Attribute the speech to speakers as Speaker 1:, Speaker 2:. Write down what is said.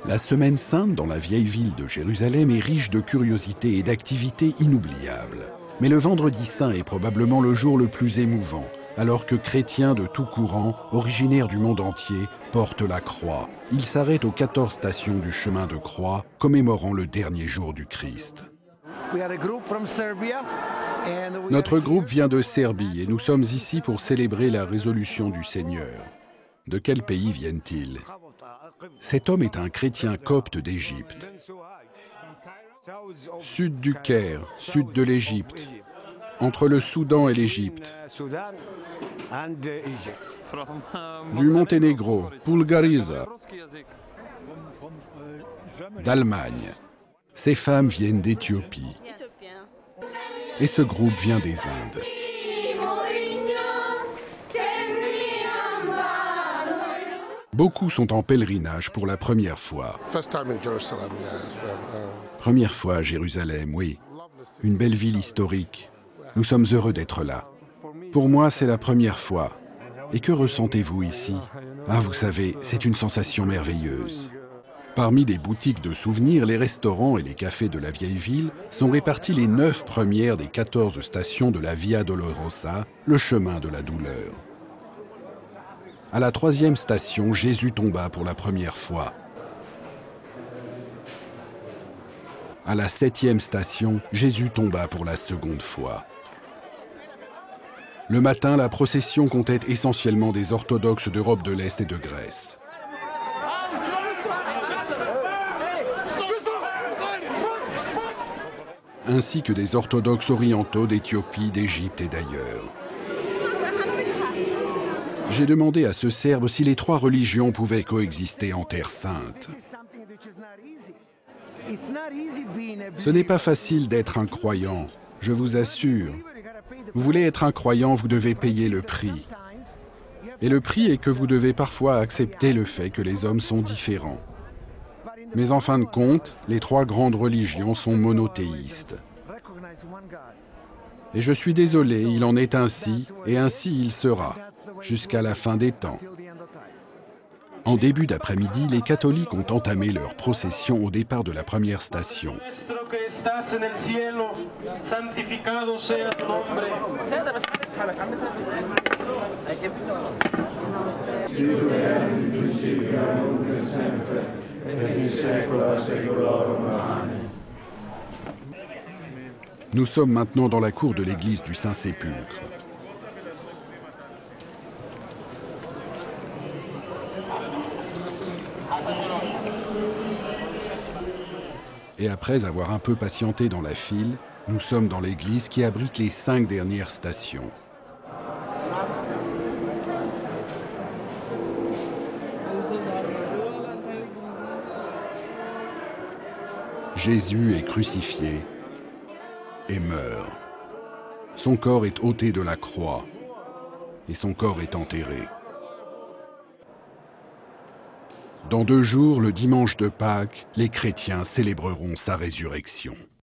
Speaker 1: La Semaine sainte dans la vieille ville de Jérusalem est riche de curiosités et d'activités inoubliables. Mais le vendredi saint est probablement le jour le plus émouvant, alors que chrétiens de tout courant, originaires du monde entier, portent la croix. Ils s'arrêtent aux 14 stations du chemin de croix, commémorant le dernier jour du Christ. Notre groupe vient de Serbie et nous sommes ici pour célébrer la résolution du Seigneur. De quel pays viennent-ils? Cet homme est un chrétien copte d'Égypte. Sud du Caire, sud de l'Égypte, entre le Soudan et l'Égypte. Du Monténégro, Bulgaria, d'Allemagne. Ces femmes viennent d'Éthiopie. Et ce groupe vient des Indes. Beaucoup sont en pèlerinage pour la première fois. Première fois à Jérusalem, oui. Une belle ville historique. Nous sommes heureux d'être là. Pour moi, c'est la première fois. Et que ressentez-vous ici? Ah, vous savez, c'est une sensation merveilleuse. Parmi les boutiques de souvenirs, les restaurants et les cafés de la vieille ville sont répartis les 9 premières des 14 stations de la Via Dolorosa, le chemin de la douleur. À la 3e station, Jésus tomba pour la première fois. À la 7e station, Jésus tomba pour la seconde fois. Le matin, la procession comptait essentiellement des orthodoxes d'Europe de l'Est et de Grèce. Ainsi que des orthodoxes orientaux d'Éthiopie, d'Égypte et d'ailleurs. J'ai demandé à ce Serbe si les 3 religions pouvaient coexister en Terre Sainte. Ce n'est pas facile d'être un croyant, je vous assure. Vous voulez être un croyant, vous devez payer le prix. Et le prix est que vous devez parfois accepter le fait que les hommes sont différents. Mais en fin de compte, les 3 grandes religions sont monothéistes. Et je suis désolé, il en est ainsi, et ainsi il sera, jusqu'à la fin des temps. En début d'après-midi, les catholiques ont entamé leur procession au départ de la première station. Nous sommes maintenant dans la cour de l'église du Saint-Sépulcre. Et après avoir un peu patienté dans la file, nous sommes dans l'église qui abrite les 5 dernières stations. Jésus est crucifié et meurt. Son corps est ôté de la croix et son corps est enterré. Dans 2 jours, le dimanche de Pâques, les chrétiens célébreront sa résurrection.